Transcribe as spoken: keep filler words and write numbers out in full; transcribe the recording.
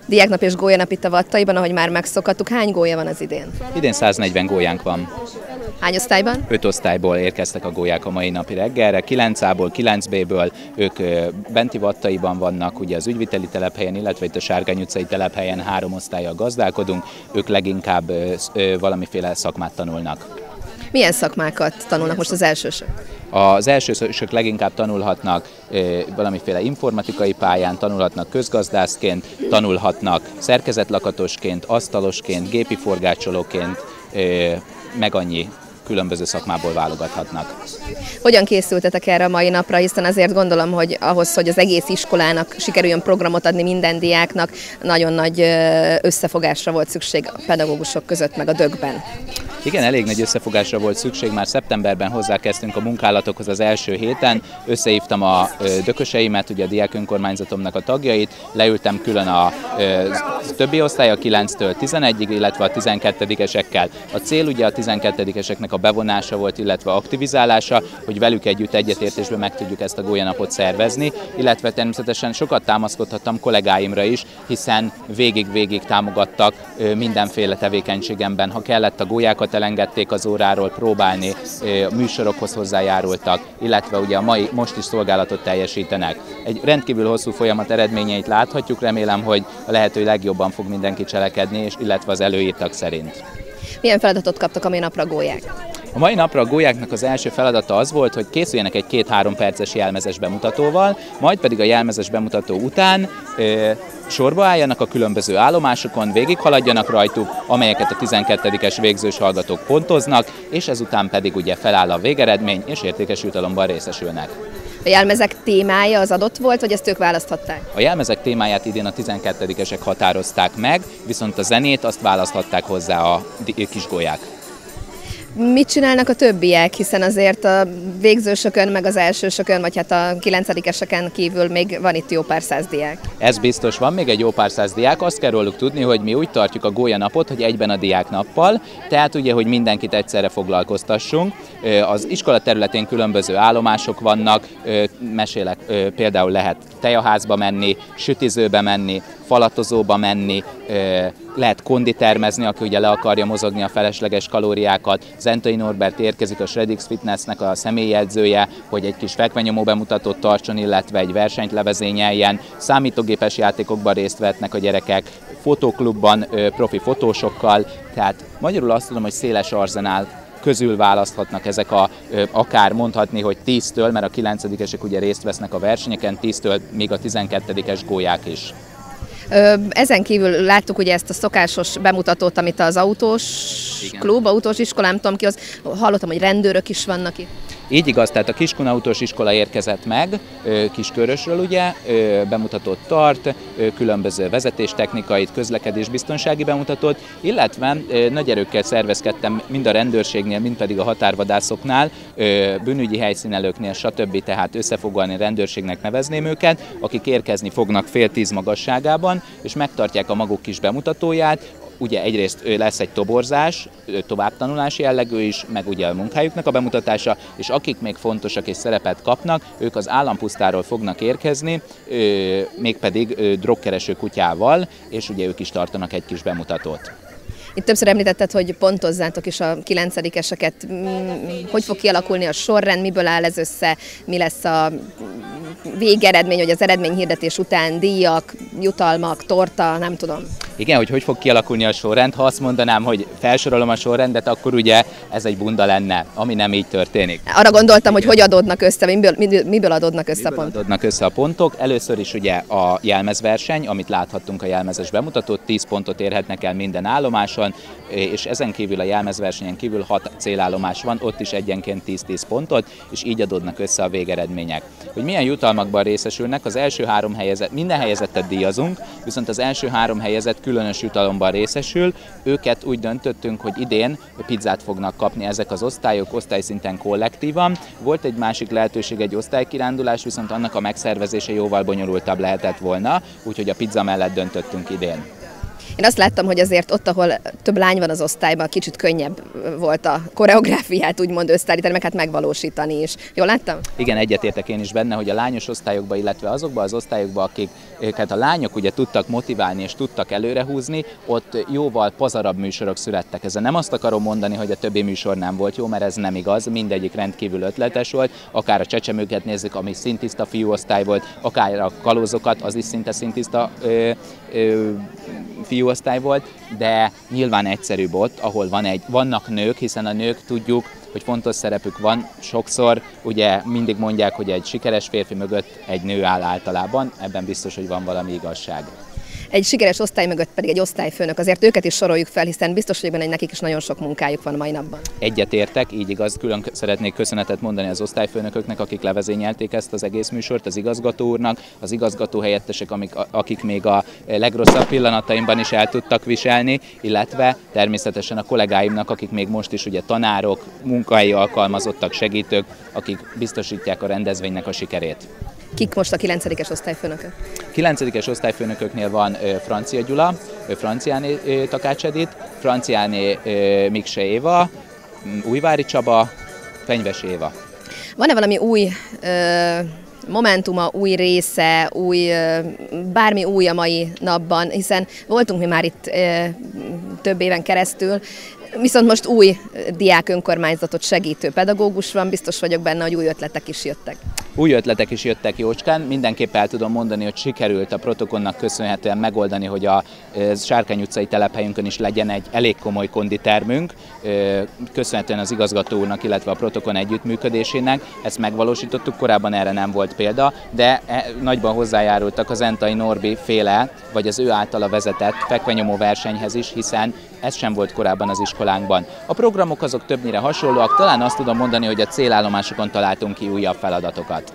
Diáknap és gólyanap itt a Vattaiban, ahogy már megszokhattuk. Hány gólya van az idén? Idén száznegyven gólyánk van. Hány osztályban? Öt osztályból érkeztek a gólyák a mai napi reggelre, kilenc á-ból, kilenc bé-ből, ők benti Vattaiban vannak, ugye az ügyviteli telephelyen, illetve itt a Sárgány utcai telephelyen három osztállyal gazdálkodunk, ők leginkább valamiféle szakmát tanulnak. Milyen szakmákat tanulnak most az elsősök? Az elsősök leginkább tanulhatnak valamiféle informatikai pályán, tanulhatnak közgazdászként, tanulhatnak szerkezetlakatosként, asztalosként, gépi forgácsolóként, meg annyi különböző szakmából válogathatnak. Hogyan készültetek erre a mai napra, hiszen azért gondolom, hogy ahhoz, hogy az egész iskolának sikerüljön programot adni minden diáknak, nagyon nagy összefogásra volt szükség a pedagógusok között, meg a dögben. Igen, elég nagy összefogásra volt szükség, már szeptemberben hozzákezdtünk a munkálatokhoz az első héten, összehívtam a dököseimet, ugye a diák önkormányzatomnak a tagjait, leültem külön a többi osztály, a kilenctől tizenegyig, illetve a tizenkettedikesekkel. A cél ugye a tizenkettedikeseknek a bevonása volt, illetve aktivizálása, hogy velük együtt egyetértésben meg tudjuk ezt a gólyanapot szervezni, illetve természetesen sokat támaszkodhattam kollégáimra is, hiszen végig-végig támogattak mindenféle tevékenységemben. Ha kellett, a gólyákat elengedték az óráról próbálni, műsorokhoz hozzájárultak, illetve ugye a mai, most is szolgálatot teljesítenek. Egy rendkívül hosszú folyamat eredményeit láthatjuk, remélem, hogy a lehető legjobban fog mindenki cselekedni, és illetve az előírtak szerint. Milyen feladatot kaptak a mai napra a gólyák? A mai napra a gólyáknak az első feladata az volt, hogy készüljenek egy két-három perces jelmezes bemutatóval, majd pedig a jelmezes bemutató után ö, sorba álljanak a különböző állomásokon, végighaladjanak rajtuk, amelyeket a tizenkettedikes végzős hallgatók pontoznak, és ezután pedig ugye feláll a végeredmény, és értékes jutalomban részesülnek. A jelmezek témája az adott volt, vagy ezt ők választhatták? A jelmezek témáját idén a tizenkettedikesek határozták meg, viszont a zenét azt választhatták hozzá a kisgólyák. Mit csinálnak a többiek, hiszen azért a végzősökön, meg az elsősökön, vagy hát a kilencedikeseken kívül még van itt jó pár száz diák? Ez biztos, van még egy jó pár száz diák, azt kell róluk tudni, hogy mi úgy tartjuk a gólyanapot, hogy egyben a diáknappal, tehát ugye, hogy mindenkit egyszerre foglalkoztassunk. Az iskola területén különböző állomások vannak, mesélek, például lehet tejaházba menni, sütizőbe menni, falatozóba menni, lehet konditermezni, aki ugye le akarja mozogni a felesleges kalóriákat. Zentai Norbert érkezik, a Shredix Fitnessnek a személyjegyzője, hogy egy kis fekvenyomó bemutatót tartson, illetve egy versenyt levezényeljen. Számítógépes játékokban részt vehetnek a gyerekek, fotóklubban profi fotósokkal, tehát magyarul azt tudom, hogy széles arzenál közül választhatnak ezek a, akár mondhatni, hogy tíztől, mert a kilencedikesek ugye részt vesznek a versenyeken, tíztől még a tizenkettedikes gólyák is. Ezen kívül láttuk ugye ezt a szokásos bemutatót, amit az autós Igen. klub, autós iskola, nem tudom ki, az, hallottam, hogy rendőrök is vannak itt. Így igaz, tehát a Kiskun autós iskola érkezett meg, Kiskörösről ugye, bemutatót tart, különböző vezetéstechnikait, közlekedésbiztonsági bemutatót, illetve nagy erőkkel szervezkedtem mind a rendőrségnél, mind pedig a határvadászoknál, bűnügyi helyszínelőknél, stb. Tehát összefoglalni rendőrségnek nevezném őket, akik érkezni fognak fél tíz magasságában, és megtartják a maguk kis bemutatóját. Ugye egyrészt lesz egy toborzás, továbbtanulási jellegű is, meg ugye a munkájuknak a bemutatása, és akik még fontosak és szerepet kapnak, ők az állampusztáról fognak érkezni, mégpedig drogkereső kutyával, és ugye ők is tartanak egy kis bemutatót. Itt többször említetted, hogy pontozzátok is a kilencedikeseket. Hogy fog kialakulni a sorrend, miből áll ez össze, mi lesz a végeredmény, vagy az eredményhirdetés után díjak, jutalmak, torta, nem tudom. Igen, hogy hogy fog kialakulni a sorrend, ha azt mondanám, hogy felsorolom a sorrendet, akkor ugye ez egy bunda lenne, ami nem így történik. Arra gondoltam, hogy hogy adódnak össze, miből, miből adódnak össze miből a pontok? adódnak össze a pontok. Először is ugye a jelmezverseny, amit láthattunk a jelmezes bemutatót, tíz pontot érhetnek el minden állomáson, és ezen kívül a jelmezversenyen kívül hat célállomás van, ott is egyenként tíz-tíz pontot, és így adódnak össze a végeredmények. Hogy milyen jutalmakban részesülnek, az első három helyezett, minden helyezettet díjazunk, viszont az első három helyezett különös jutalomban részesül. Őket úgy döntöttünk, hogy idén pizzát fognak kapni ezek az osztályok, osztályszinten kollektívan. Volt egy másik lehetőség, egy osztálykirándulás, viszont annak a megszervezése jóval bonyolultabb lehetett volna, úgyhogy a pizza mellett döntöttünk idén. Én azt láttam, hogy azért ott, ahol több lány van az osztályban, kicsit könnyebb volt a koreográfiát úgymond összeállítani, meg hát megvalósítani is. Jól láttam? Igen, egyetértek én is benne, hogy a lányos osztályokban, illetve azokban az osztályokban, akiket a lányok ugye tudtak motiválni és tudtak előrehúzni, ott jóval pazarabb műsorok születtek. Ezzel nem azt akarom mondani, hogy a többi műsor nem volt jó, mert ez nem igaz, mindegyik rendkívül ötletes volt, akár a csecsemőket nézzük, ami szintiszta fiúosztály volt, akár a kalózokat, az is szinte szintiszta ö, ö, fiúosztály volt, de nyilván egyszerűbb ott, ahol van egy, vannak nők, hiszen a nők tudjuk, hogy fontos szerepük van. Sokszor ugye mindig mondják, hogy egy sikeres férfi mögött egy nő áll általában, ebben biztos, hogy van valami igazság. Egy sikeres osztály mögött pedig egy osztályfőnök, azért őket is soroljuk fel, hiszen biztos vagyok benne, hogy nekik is nagyon sok munkájuk van mai napban. Egyetértek, így igaz, külön szeretnék köszönetet mondani az osztályfőnököknek, akik levezényelték ezt az egész műsort, az igazgató úrnak, az igazgató helyettesek, amik, akik még a legrosszabb pillanataimban is el tudtak viselni, illetve természetesen a kollégáimnak, akik még most is ugye tanárok, munkahelyi alkalmazottak, segítők, akik biztosítják a rendezvénynek a sikerét. Kik most a kilencedikes osztályfőnökök? kilencedikes osztályfőnököknél van Francia Gyula, Franciáné Takács Edith, Franciáné Mikse Éva, Újvári Csaba, Fenyves Éva. Van-e valami új ö, momentuma, új része, új, ö, bármi új a mai napban, hiszen voltunk mi már itt ö, több éven keresztül, viszont most új diák önkormányzatot segítő pedagógus van, biztos vagyok benne, hogy új ötletek is jöttek. Új ötletek is jöttek jócskán, mindenképp el tudom mondani, hogy sikerült a protokonnak köszönhetően megoldani, hogy a Sárkány utcai telephelyünkön is legyen egy elég komoly konditermünk, köszönhetően az igazgató úrnak, illetve a protokon együttműködésének. Ezt megvalósítottuk, korábban erre nem volt példa, de nagyban hozzájárultak az Entai Norbi féle, vagy az ő általa vezetett fekvenyomó versenyhez is, hiszen ez sem volt korábban az iskolánkban. A programok azok többnyire hasonlóak, talán azt tudom mondani, hogy a célállomásokon találtunk ki újabb feladatokat.